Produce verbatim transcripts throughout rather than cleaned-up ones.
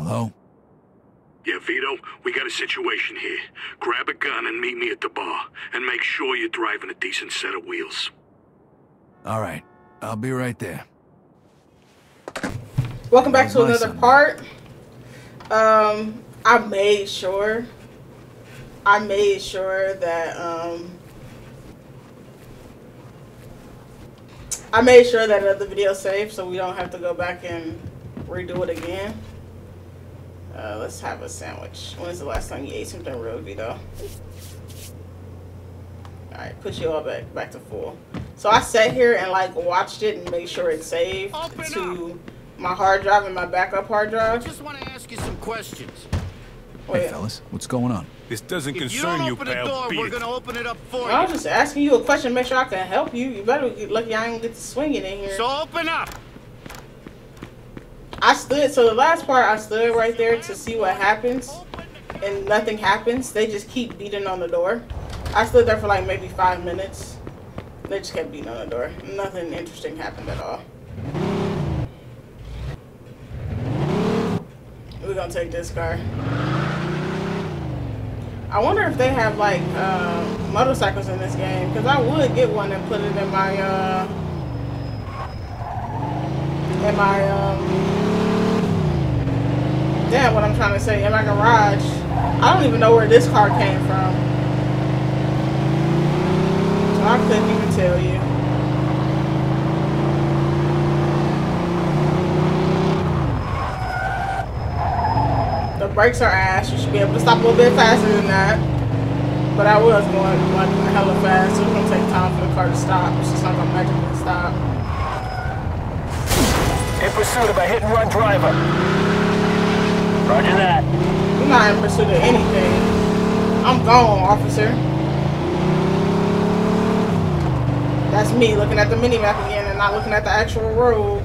Hello? Yeah, Vito, we got a situation here. Grab a gun and meet me at the bar. And make sure you're driving a decent set of wheels. All right. I'll be right there. Welcome back to another part. Um, I made sure... I made sure that, um... I made sure that uh, the video's saved so we don't have to go back and redo it again. Uh, let's have a sandwich. When was the last time you ate something real, Vito? Alright, put you all back back to full. So I sat here and like watched it and made sure it saved Open to up. my hard drive and my backup hard drive. I just want to ask you some questions. Wait. Hey fellas, what's going on? This doesn't if concern you, you open pal. The door, we're gonna open it up for well, you. I was just asking you a question, make sure I can help you. You better get lucky I ain't get to swing it in here. So open up. I stood, so the last part I stood right there to see what happens, and nothing happens. They just keep beating on the door. I stood there for like maybe five minutes. They just kept beating on the door. Nothing interesting happened at all. We're gonna take this car. I wonder if they have like uh, motorcycles in this game, because I would get one and put it in my uh, in my um. Damn, what I'm trying to say, in my garage. I don't even know where this car came from. So I couldn't even tell you. The brakes are ass. You should be able to stop a little bit faster than that. But I was going like hella fast, so it's gonna take time for the car to stop. It's just not gonna magically stop. In pursuit of a hit-and-run driver. Roger that. I'm not in pursuit of anything. I'm gone, officer. That's me looking at the mini-map again and not looking at the actual road.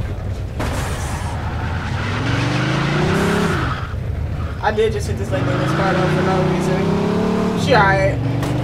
I did just hit this lady in this car though for no reason. She alright.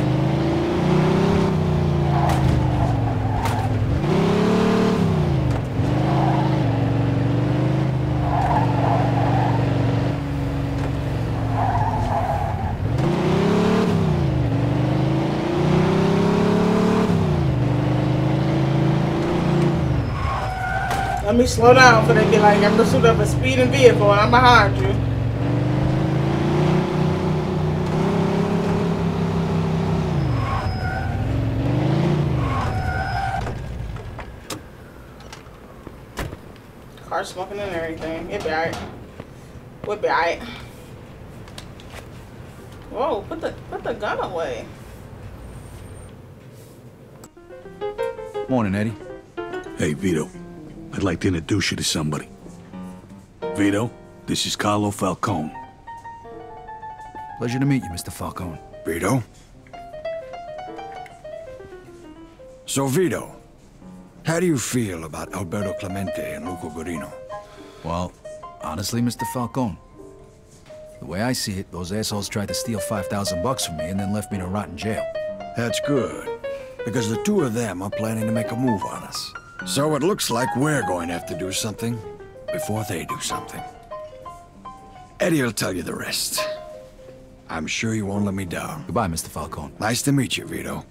Let me slow down for they get like in pursuit of a speeding vehicle and I'm behind you. Car smoking and everything. It'll be alright. We'll be alright. Whoa, put the put the gun away. Morning, Eddie. Hey, Vito. I'd like to introduce you to somebody. Vito, this is Carlo Falcone. Pleasure to meet you, Mister Falcone. Vito? So, Vito, how do you feel about Alberto Clemente and Luca Gurino? Well, honestly, Mister Falcone, the way I see it, those assholes tried to steal five thousand bucks from me and then left me to rot in jail. That's good, because the two of them are planning to make a move on us. So it looks like we're going to have to do something before they do something. Eddie will tell you the rest. I'm sure you won't let me down. Goodbye, Mister Falcone. Nice to meet you, Vito.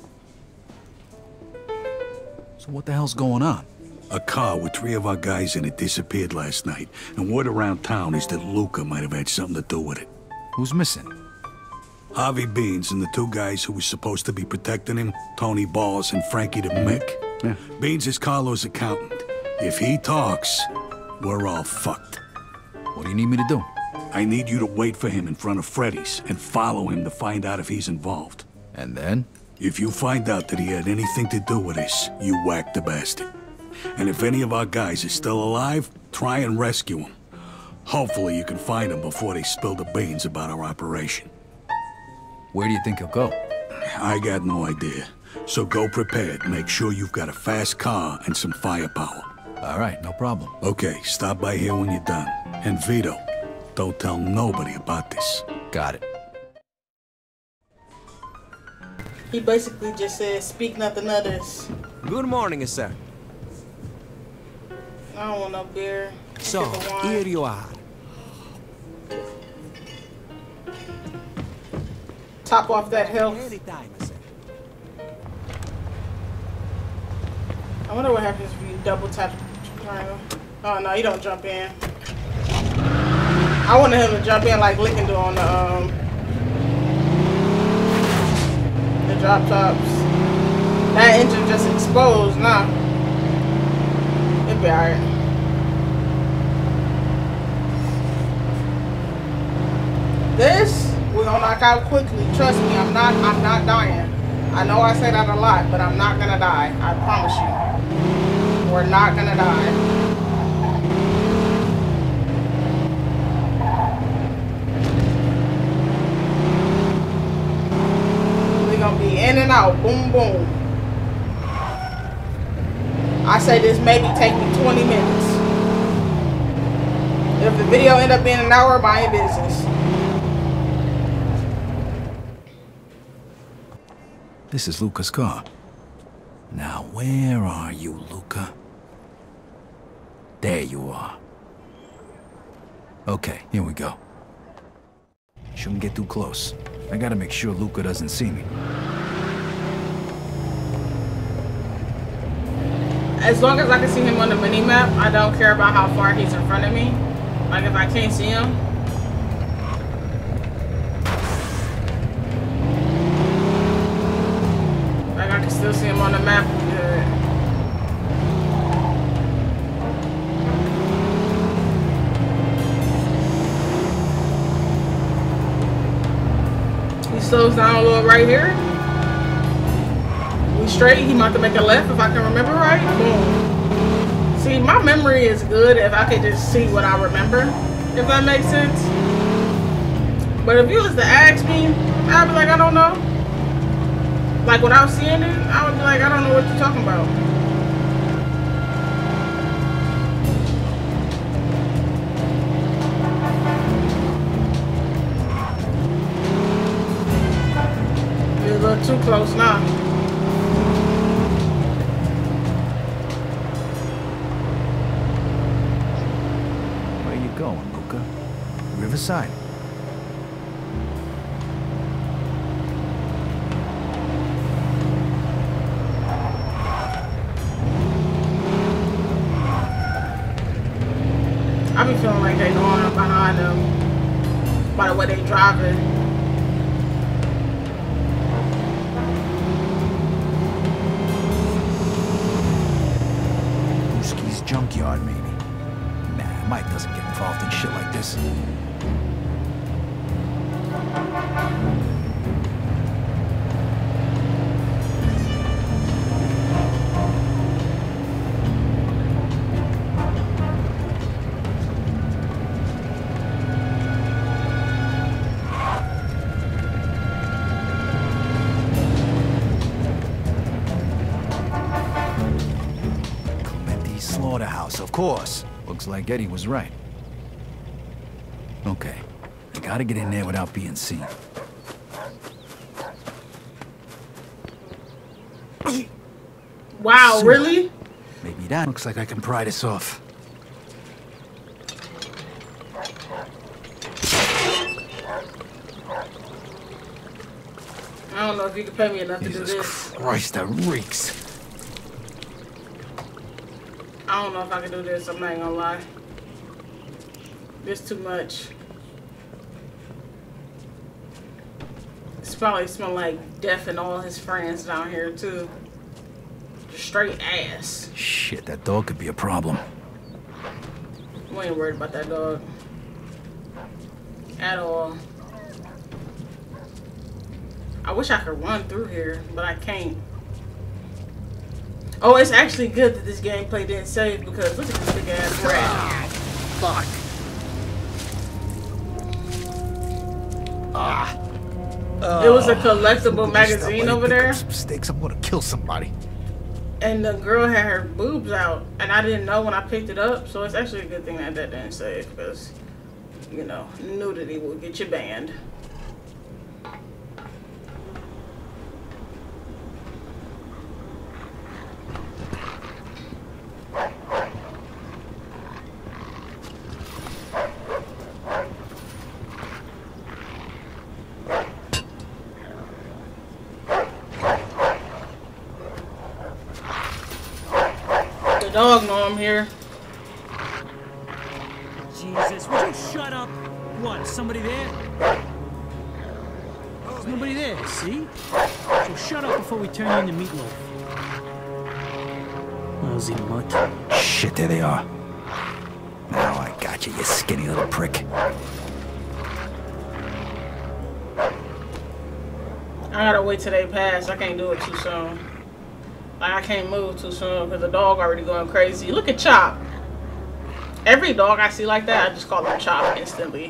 So what the hell's going on? A car with three of our guys in it disappeared last night, and word around town is that Luca might have had something to do with it. Who's missing? Harvey Beans and the two guys who were supposed to be protecting him, Tony Balls and Frankie the Mick. Yeah. Beans is Carlo's accountant. If he talks, we're all fucked. What do you need me to do? I need you to wait for him in front of Freddy's and follow him to find out if he's involved. And then? If you find out that he had anything to do with this, you whack the bastard. And if any of our guys is still alive, try and rescue him. Hopefully you can find him before they spill the beans about our operation. Where do you think he'll go? I got no idea. So go prepared. Make sure you've got a fast car and some firepower. All right, no problem. Okay, stop by here when you're done. And Vito, don't tell nobody about this. Got it. He basically just said, speak nothing others. Good morning, sir. I don't want no beer. So, here you are. top off that health. I wonder what happens if you double tap triangle. Oh no, you don't jump in. I wanted him to jump in like Licking do on the um the drop tops. That engine just exposed now. It'll be alright. This we're gonna knock out quickly. Trust me, I'm not I'm not dying. I know I say that a lot, but I'm not gonna die. I promise you. We're not gonna die. Gonna be in and out, boom, boom. I say this maybe take me twenty minutes. If the video end up being an hour, my business. This is Luca's car. Now, where are you, Luca? There you are. Okay, here we go. Shouldn't get too close. I gotta make sure Luca doesn't see me. As long as I can see him on the mini-map, I don't care about how far he's in front of me. Like if I can't see him. Like I can still see him on the map. Good. He slows down a little right here. We straight. He might have to make a left if I can remember right. Boom. See, my memory is good if I could just see what I remember. If that makes sense. But if you was to ask me, I'd be like, I don't know. Like without seeing it, I would be like, I don't know what you're talking about. You're a little too close now. Where you going, Luca? Riverside. I be feeling like they going up behind them by the way they driving. Brewski's junkyard, maybe. Nah, Mike doesn't get involved in shit like this. Slaughterhouse, of course. Looks like Eddie was right. Okay, I gotta get in there without being seen. Wow, really? Maybe that looks like I can pry this off. I don't know if you can pay me enough to do Jesus this. Christ, that reeks. I don't know if I can do this, I'm not gonna lie. This too much. It's probably smell like death and all his friends down here too. Just straight ass. Shit, that dog could be a problem. We ain't worried about that dog. At all. I wish I could run through here, but I can't. Oh, it's actually good that this gameplay didn't save because look at this big ass rat. Fuck. Ah. It was a collectible magazine over there. Some stakes. I'm gonna kill somebody. And the girl had her boobs out, and I didn't know when I picked it up. So it's actually a good thing that that didn't save because, you know, nudity will get you banned. dog know I'm here. Jesus, would you shut up? What, somebody there? There's nobody there, see? So shut up before we turn you into meatloaf. Lousy mutt. Shit, there they are. Now I got you, you skinny little prick. I gotta wait till they pass. I can't do it too soon. Like, I can't move too soon because the dog already going crazy. Look at Chop. Every dog I see like that, I just call him Chop instantly.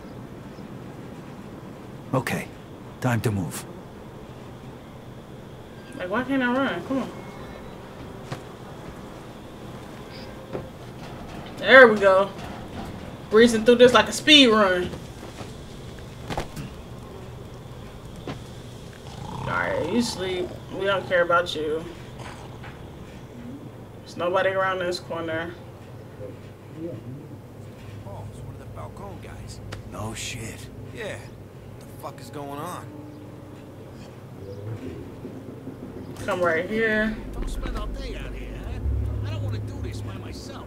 Okay, time to move. Like, why can't I run? Come on. There we go. Breezing through this like a speed run. Alright, you sleep. We don't care about you. There's nobody around this corner. Oh, it's one of the Falcone guys. No shit. Yeah. What the fuck is going on? Come right here. Don't spend all day out here, huh? I don't want to do this by myself.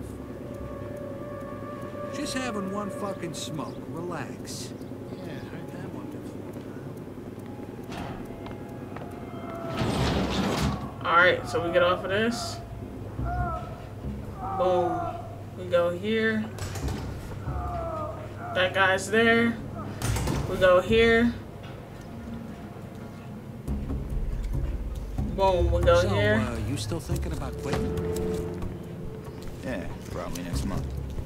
Just having one fucking smoke. Relax. Yeah, heard that one before. Alright, so we get off of this. Boom. We go here. That guy's there. We go here. Boom, we go So, here. uh, you still thinking about quitting? Yeah, probably next month.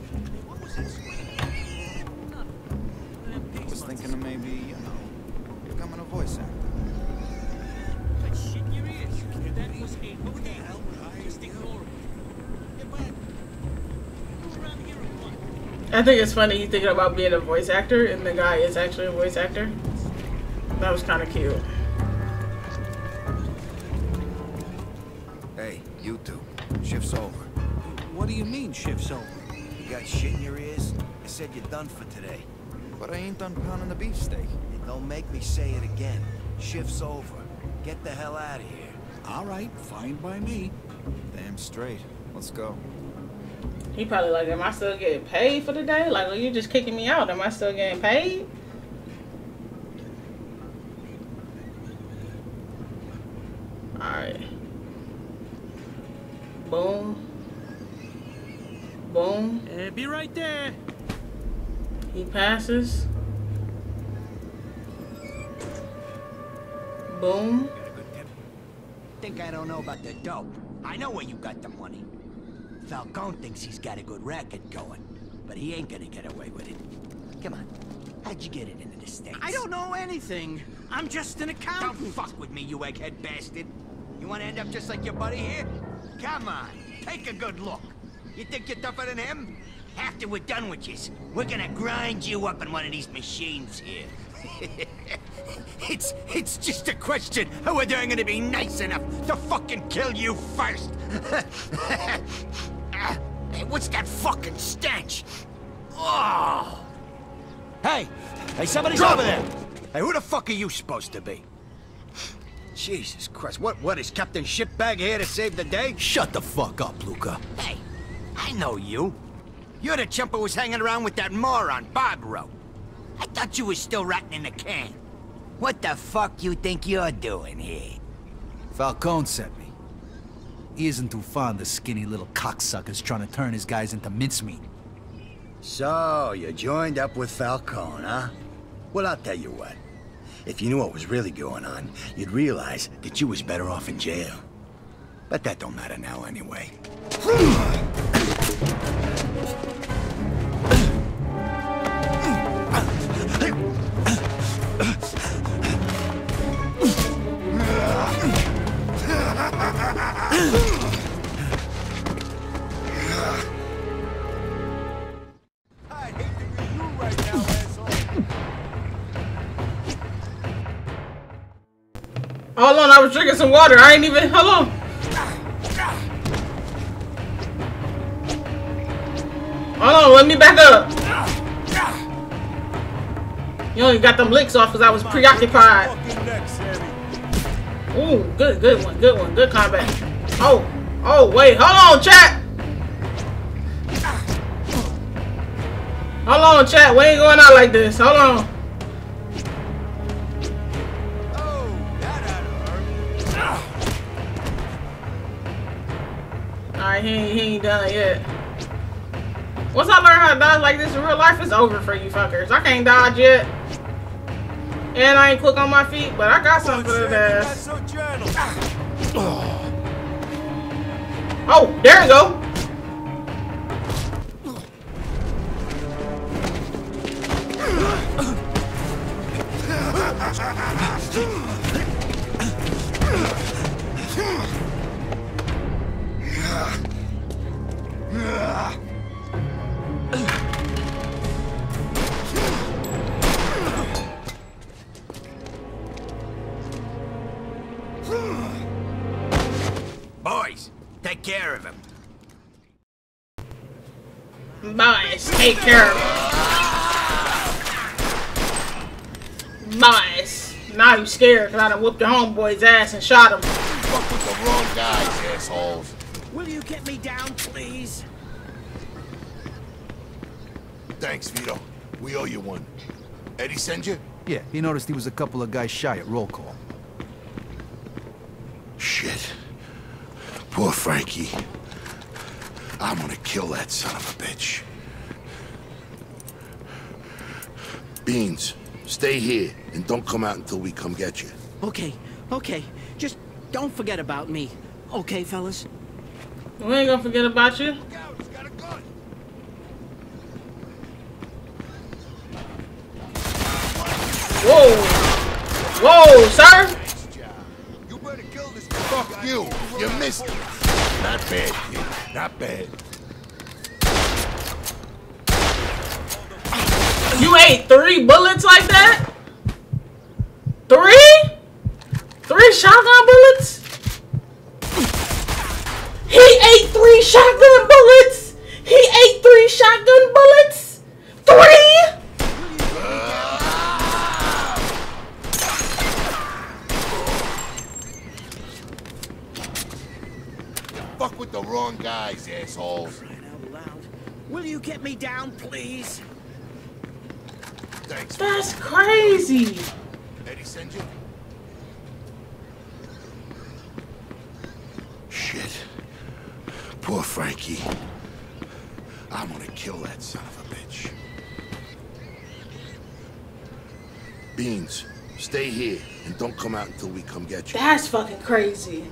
I was thinking of maybe, you know, becoming a voice actor. I think it's funny he's thinking about being a voice actor and the guy is actually a voice actor. That was kind of cute. Hey, you two. Shift's over. What do you mean, shift's over? You got shit in your ears? I said you're done for today. But I ain't done pounding the beefsteak. Hey, don't make me say it again. Shift's over. Get the hell out of here. All right, fine by me. Damn straight. Let's go. He probably like, am I still getting paid for the day? Like, are you just kicking me out? Am I still getting paid? Alright. Boom. Boom. Uh, be right there. He passes. Boom. Think I don't know about the dope. I know where you got the money. Falcone thinks he's got a good racket going, but he ain't gonna get away with it. Come on, how'd you get it into the States? I don't know anything. I'm just an accountant. Don't fuck with me, you egghead bastard. You wanna end up just like your buddy here? Come on, take a good look. You think you're tougher than him? After we're done with you, we're gonna grind you up in one of these machines here. It's it's just a question of whether I'm gonna be nice enough to fucking kill you first. Hey, what's that fucking stench? Oh! Hey! Hey, somebody's over there! Hey, who the fuck are you supposed to be? Jesus Christ, what what is Captain Shitbag here to save the day? Shut the fuck up, Luca. Hey, I know you. You're the chump who was hanging around with that moron, Barbaro. I thought you was still rotting in the can. What the fuck you think you're doing here? Falcone sent me. He isn't too fond of skinny little cocksuckers trying to turn his guys into mincemeat. So, you joined up with Falcone, huh? Well, I'll tell you what. If you knew what was really going on, you'd realize that you was better off in jail. But that don't matter now anyway. Hold on, I was drinking some water. I ain't even. Hold on. Hold on, let me back up. You only got them licks off because I was preoccupied. Ooh, good, good one, good one, good combat. Oh, oh, wait, hold on, chat. Hold on, chat. We ain't going out like this. Hold on. Alright, he ain't, he ain't done yet. Once I learn how to dodge like this in real life, it's over for you fuckers. I can't dodge yet. And I ain't quick on my feet, but I got something for that ass. Oh, there you go. Boys, take care of him. Boys, take care of him. Boys, now you scared because I done whooped your homeboy's ass and shot him. Fuck with the wrong guys, assholes. Will you get me down, please? Thanks, Vito. We owe you one. Eddie send you? Yeah, he noticed he was a couple of guys shy at roll call. Shit. Poor Frankie. I'm gonna kill that son of a bitch. Beans, stay here and don't come out until we come get you. Okay, okay. Just don't forget about me. Okay, fellas? We ain't gonna forget about you. Whoa! Whoa, sir! You better kill this guy. Fuck you! You missed it. Not bad, kid. Not bad. You ate three bullets like that? Three? Three shotgun bullets? He ate three shotgun bullets! He ate three shotgun bullets! Three? Fuck with the wrong guys, assholes. Crying out loud. Will you get me down, please? Thanks. That's crazy. Eddie send you? Shit. Poor Frankie. I'm gonna kill that son of a bitch. Beans, stay here and don't come out until we come get you. That's fucking crazy.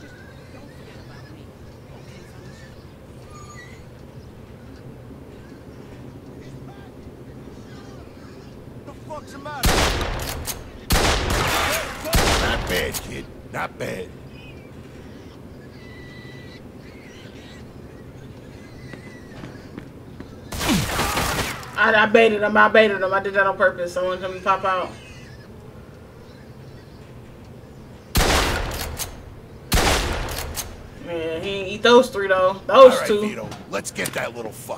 What's the matter? Not bad, kid. Not bad. I, I baited him. I baited him. I did that on purpose. I wanted him to pop out. Man, he didn't eat those three though. Those All right, two. Vito, let's get that little fuck.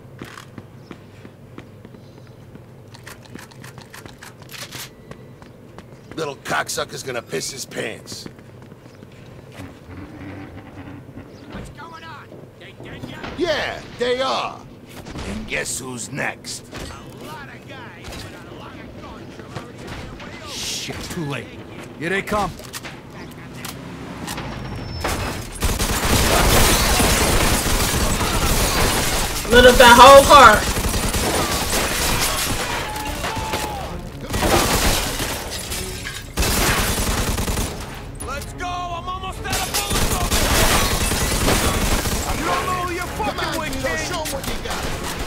Little cocksucker's gonna piss his pants. What's going on? They dead yet? Yeah, they are. And guess who's next? A lot of guys without a lot of guns are already on their way over. Shit, too late. Here they come. Lit up that whole car. Let's go! I'm almost out of bullets over here! You don't know who you're fucking with, kid! Show 'em what you got.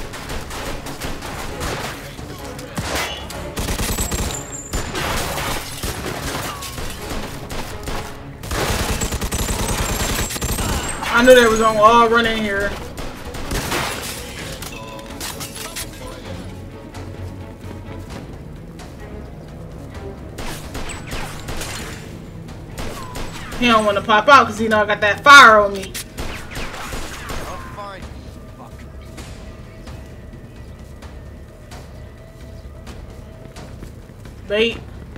I knew they was gonna all run in here. He don't want to pop out because he know I got that fire on me. Bait.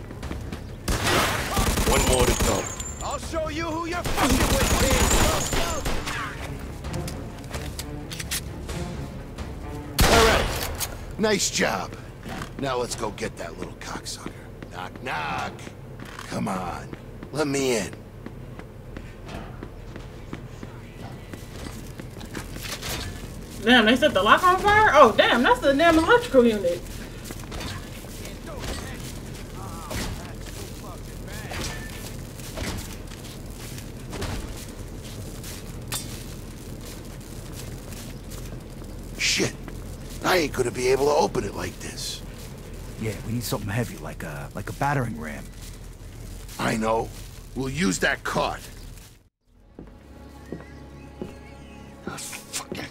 One more to go. I'll show you who you're fucking with, kid! All right. Nice job. Now let's go get that little cocksucker. Knock, knock. Come on. Let me in. Damn, they set the lock on fire? Oh, damn, that's the damn electrical unit. Shit. I ain't gonna be able to open it like this. Yeah, we need something heavy, like a like a battering ram. I know. We'll use that cart. Oh, fucking...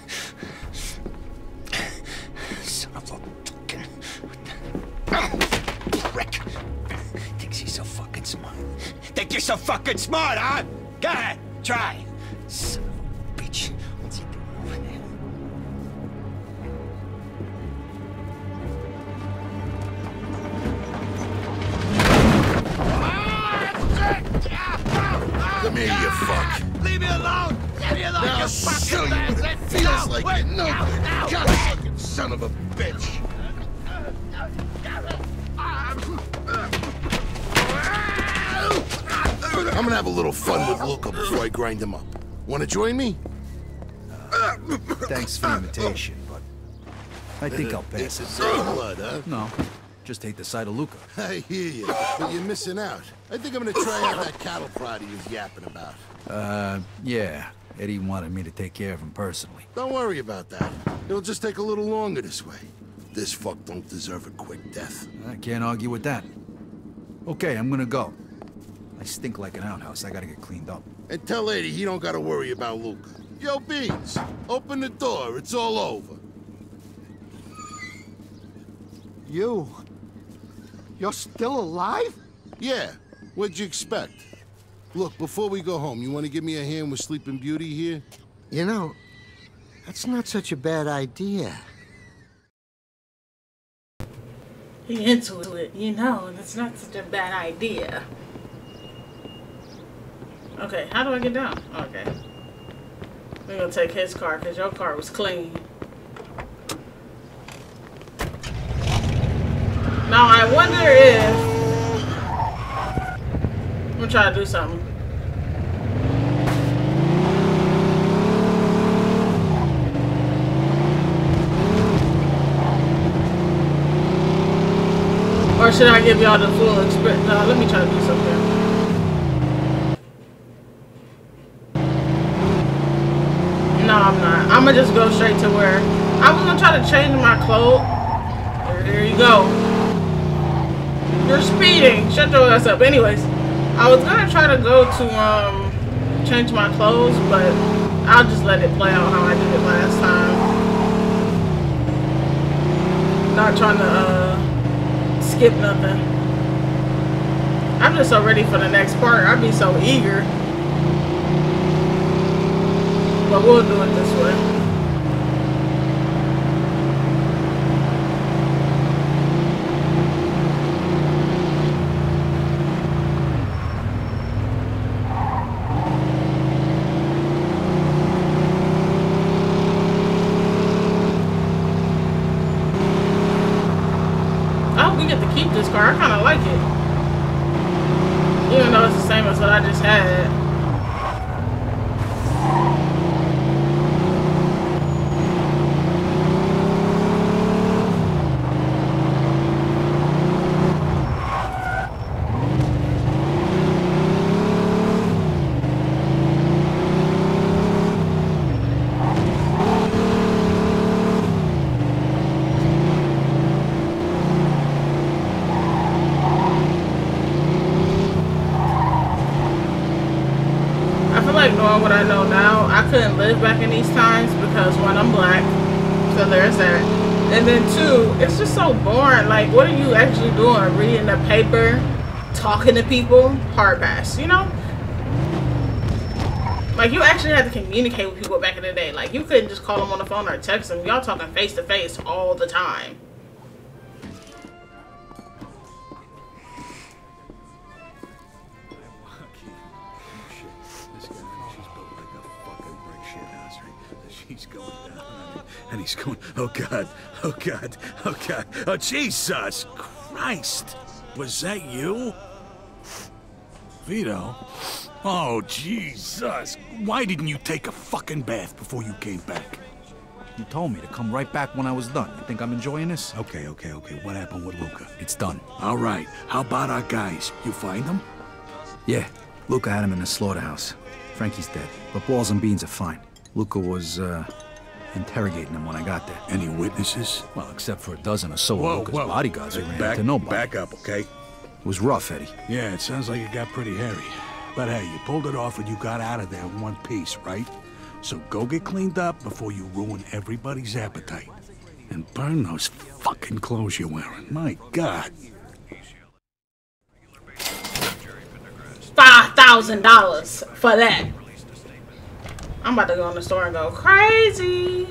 Son of a fucking... Oh, prick. Thinks he's so fucking smart. Think you're so fucking smart, huh? Go ahead, try. Son of a bitch. What's he doing over there? Come here, you fuck. Leave me alone! Leave me alone, Now you I'll show fucking you what it bastard! feels No, like wait, you know. no, no, Cocksucking son of a bitch. I'm gonna have a little fun with Luca before I grind him up. Wanna join me? Uh, thanks for the invitation, but I think I'll pass It's it. the same blood, huh? No, just hate the sight of Luca. I hear you, but you're missing out. I think I'm gonna try out that cattle prod he was yapping about. Uh, yeah. Eddie wanted me to take care of him personally. Don't worry about that. It'll just take a little longer this way. This fuck don't deserve a quick death. I can't argue with that. Okay, I'm gonna go. I stink like an outhouse. I gotta get cleaned up. And tell Eddie he don't gotta worry about Luca. Yo, Beans, open the door. It's all over. You? You're still alive? Yeah. What'd you expect? Look, before we go home, you want to give me a hand with Sleeping Beauty here? You know, that's not such a bad idea. He into it, you know, and it's not such a bad idea. Okay, how do I get down? Okay. We're gonna take his car, because your car was clean. Now, I wonder if... I'm gonna try to do something. Or should I give y'all the full experience? No, let me try to do something. No, I'm not. I'm gonna just go straight to where I was gonna try to change my clothes. There you go. You're speeding. Shut your ass up. Anyways, I was gonna try to go to um change my clothes, but I'll just let it play out how I did it last time. Not trying to uh skip nothing. I'm just so ready for the next part. I'd be so eager. But we'll do it this way. Keep this car. I kind of like it. Even though it's the same as what I just had. What I know now, I couldn't live back in these times because one, I'm black, so there's that, and then two, it's just so boring. Like, what are you actually doing? Reading the paper, talking to people, hard pass, you know? Like, you actually had to communicate with people back in the day. Like, you couldn't just call them on the phone or text them. Y'all talking face to face all the time. And he's going. Oh, God. Oh, God. Oh, God. Oh, Jesus Christ. Was that you? Vito? Oh, Jesus. Why didn't you take a fucking bath before you came back? You told me to come right back when I was done. You think I'm enjoying this? Okay, okay, okay. What happened with Luca? It's done. All right. How about our guys? You find them? Yeah. Luca had him in the slaughterhouse. Frankie's dead, but Balls and Beans are fine. Luca was, uh, interrogating him when I got there. Any witnesses? Well, except for a dozen or so Whoa, of Luca's whoa. bodyguards who ran back, into nobody. Back up, okay? It was rough, Eddie. Yeah, it sounds like it got pretty hairy. But hey, you pulled it off and you got out of there in one piece, right? So go get cleaned up before you ruin everybody's appetite. And burn those fucking clothes you're wearing. My God. Five thousand dollars for that. I'm about to go in the store and go crazy.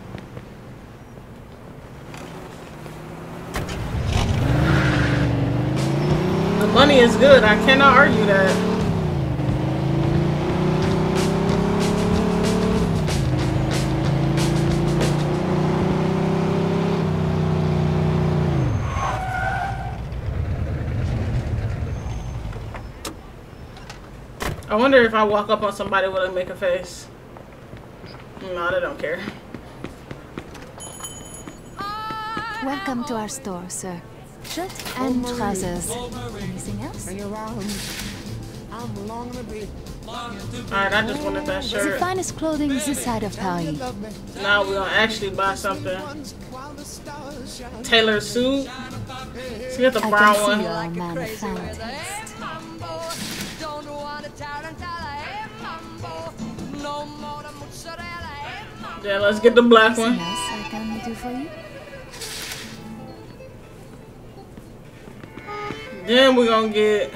The money is good. I cannot argue that. I wonder if I walk up on somebody, will they make a face? No, they don't care. Welcome to our store, sir. Shirt and trousers. Anything else? Alright, I just wanted that The shirt. finest clothing this side of Paris. Now we're gonna actually buy something. Tailored suit. Let's get the I brown can see one. you're a man of fine taste. Yeah, let's get the black one. Anything else I can do for you? Then we're gonna get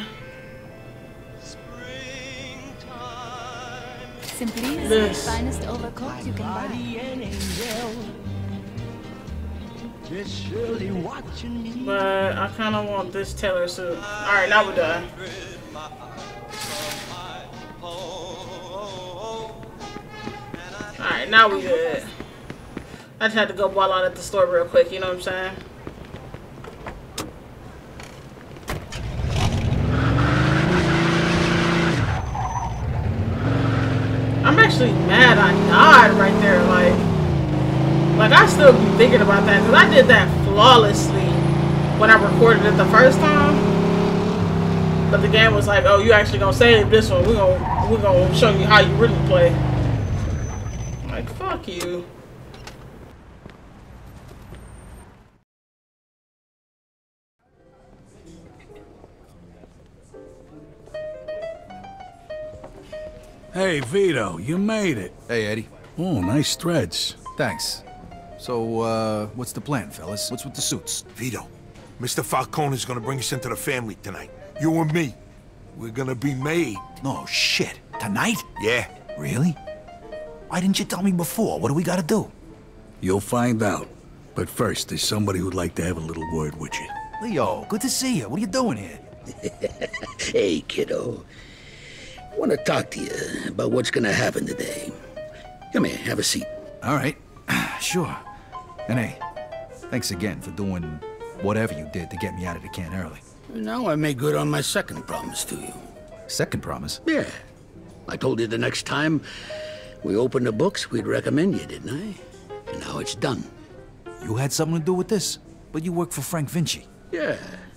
Simply the this. finest overcoat you can buy. But I kind of want this tailor suit. Alright, now we're done. Alright, now we good. I just had to go ball out at the store real quick, you know what I'm saying? I'm actually mad I died right there, like, like I still be thinking about that, because I did that flawlessly when I recorded it the first time. But the game was like, oh, you actually gonna save this one, we're gonna, we're gonna show you how you really play. Like, fuck you. Hey, Vito, you made it. Hey, Eddie. Oh, nice threads. Thanks. So, uh, what's the plan, fellas? What's with the suits? Vito, Mister Falcone is gonna bring us into the family tonight. You and me. We're gonna be made. No shit. Tonight? Yeah. Really? Why didn't you tell me before? What do we gotta do? You'll find out. But first, there's somebody who'd like to have a little word with you. Leo, good to see you. What are you doing here? Hey, kiddo. I want to talk to you about what's going to happen today. Come here, have a seat. All right. Sure. And hey, thanks again for doing whatever you did to get me out of the can early. Now I make good on my second promise to you. Second promise? Yeah. I told you the next time we opened the books, we'd recommend you, didn't I? And now it's done. You had something to do with this? But you work for Frank Vinci. Yeah.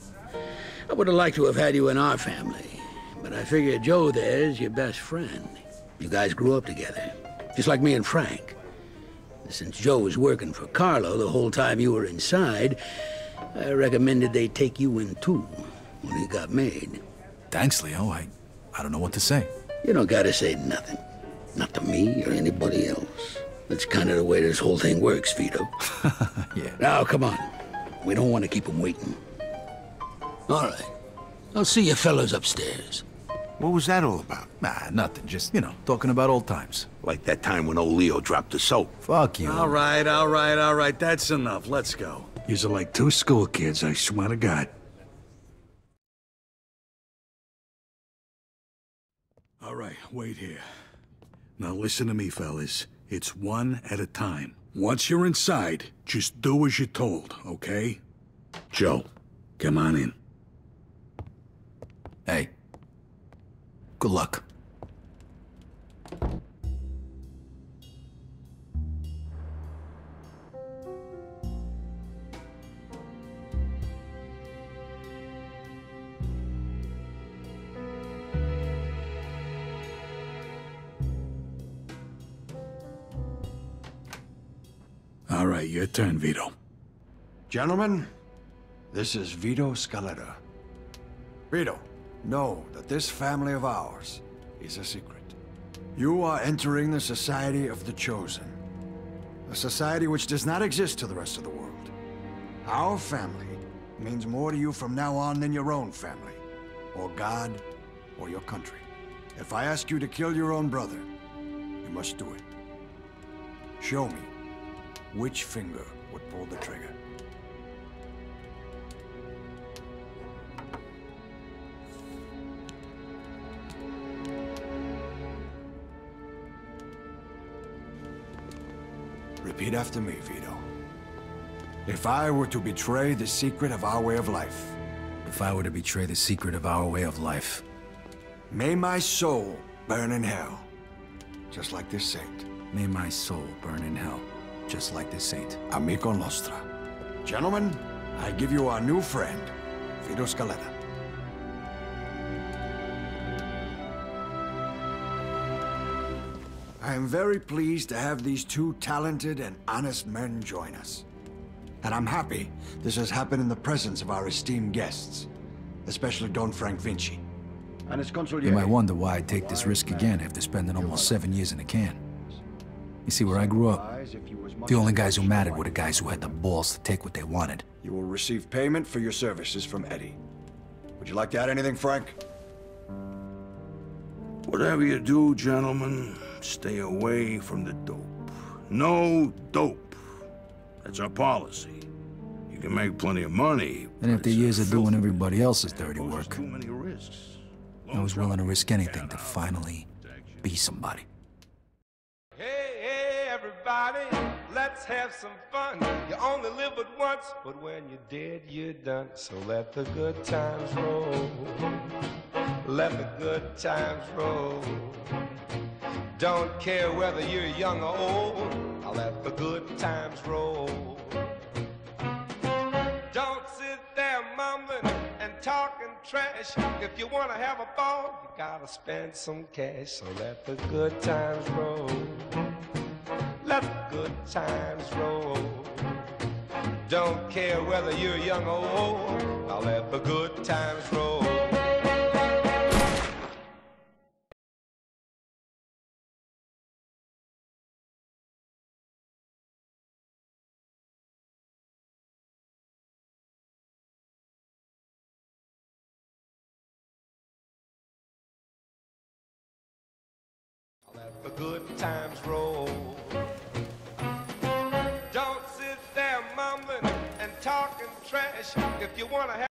I would have liked to have had you in our family. But I figured Joe there's your best friend. You guys grew up together, just like me and Frank. Since Joe was working for Carlo the whole time you were inside, I recommended they take you in too when he got made. Thanks, Leo. I, I don't know what to say. You don't gotta say nothing. Not to me or anybody else. That's kind of the way this whole thing works, Vito. Yeah. Now, come on. We don't want to keep him waiting. All right. I'll see you fellas upstairs. What was that all about? Nah, nothing. Just, you know, talking about old times. Like that time when old Leo dropped the soap. Fuck you. All right, all right, all right. That's enough. Let's go. Yous are like two school kids, I swear to God. All right, wait here. Now listen to me, fellas. It's one at a time. Once you're inside, just do as you're told, okay? Joe, come on in. Hey. Good luck. All right, your turn, Vito. Gentlemen, this is Vito Scaletta. Vito, know that this family of ours is a secret. You are entering the Society of the Chosen. A society which does not exist to the rest of the world. Our family means more to you from now on than your own family, or God, or your country. If I ask you to kill your own brother, you must do it. Show me which finger would pull the trigger. Repeat after me, Vito. If I were to betray the secret of our way of life... If I were to betray the secret of our way of life... May my soul burn in hell, just like this saint. May my soul burn in hell, just like this saint. Amico Nostra. Gentlemen, I give you our new friend, Vito Scaletta. I am very pleased to have these two talented and honest men join us. And I'm happy this has happened in the presence of our esteemed guests, especially Don Frank Vinci. And his consigliere. You might wonder why I'd take this risk again after spending almost seven years in a can. You see, where I grew up, the only guys who mattered were the guys who had the balls to take what they wanted. You will receive payment for your services from Eddie. Would you like to add anything, Frank? Whatever you do, gentlemen, stay away from the dope. No dope. That's our policy. You can make plenty of money. And after years of doing everybody else's dirty work, Too many risks. I was willing to risk anything to finally be somebody. Hey, hey, everybody, let's have some fun. You only live but once, but when you're dead, you're done. So let the good times roll. Let the good times roll. Don't care whether you're young or old. I'll let the good times roll. Don't sit there mumbling and talking trash. If you want to have a ball, you gotta spend some cash. So let the good times roll. Let the good times roll. Don't care whether you're young or old. I'll let the good times roll. Let the good times roll. Don't sit there mumbling and talking trash. If you want to have